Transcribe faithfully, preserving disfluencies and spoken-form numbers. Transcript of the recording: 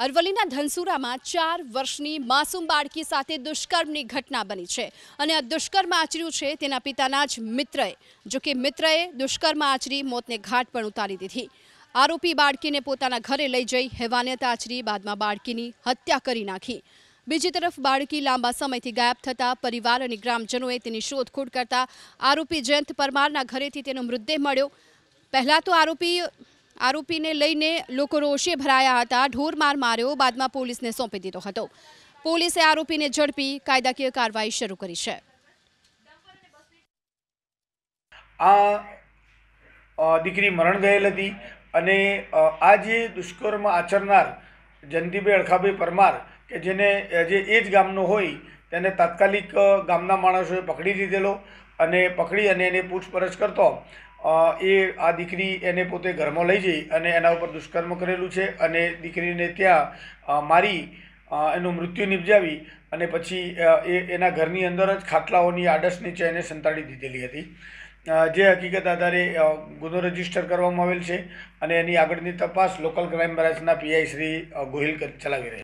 અરવલ્લીના ધનસુરામાં ચાર વર્ષની માસૂમ બાળકી સાથે દુષ્કર્મની ઘટના બની છે અને આ દુષ્કર્મ આચર્યું છે તેના પિતાના જ મિત્રએ. જો કે મિત્રએ દુષ્કર્મ આચરી મોતને ઘાટ પણ ઉતારી દીધી. આરોપી બાળકીને પોતાના ઘરે લઈ જઈ હેવાનિયત આચરી બાદમાં બાળકીની હત્યા કરી નાખી. બીજી તરફ બાળકી લાંબા સમયથી ગાયબ થતા પરિવાર અને ગ્રામજનોએ તેની શોધખોળ કરતા આરોપી જયંત પરમારના ઘરેથી તેનો મૃતદેહ મળ્યો. પહેલા તો આરોપી આરોપીને લઈને લોકો રોષે ભરાયા હતા. ઢોરમાર માર્યો, બાદમાં પોલીસને સોંપી દીધો હતો. પોલીસે આરોપીને ઝડપી કાયદાકીય કાર્યવાહી શરૂ કરી છે. આ દીકરી મરણ ગયેલ હતી અને આ જે દુષ્કર્મ આચરનાર જયંતિભાઈ અળખાભાઈ પરમાર કે જેને જે એ જ ગામનો હોય તેને તાત્કાલિક ગામના માણસોએ પકડી લીધેલો અને પકડી અને એને પૂછપરછ કરતો એ આ દીકરી એને પોતે ઘરમાં લઈ જઈ અને એના ઉપર દુષ્કર્મ કરેલું છે અને દીકરીને ત્યાં મારી એનું મૃત્યુ નિપજાવી અને પછી એ એના ઘરની અંદર જ ખાટલાઓની આડસ નીચે એને સંતાડી દીધેલી હતી. જે હકીકત આધારે ગુનો રજીસ્ટર કરવામાં આવેલ છે અને એની આગળની તપાસ લોકલ ક્રાઇમ બ્રાન્ચના પીઆઈ શ્રી ગોહિલ ચલાવી રહ્યા છે.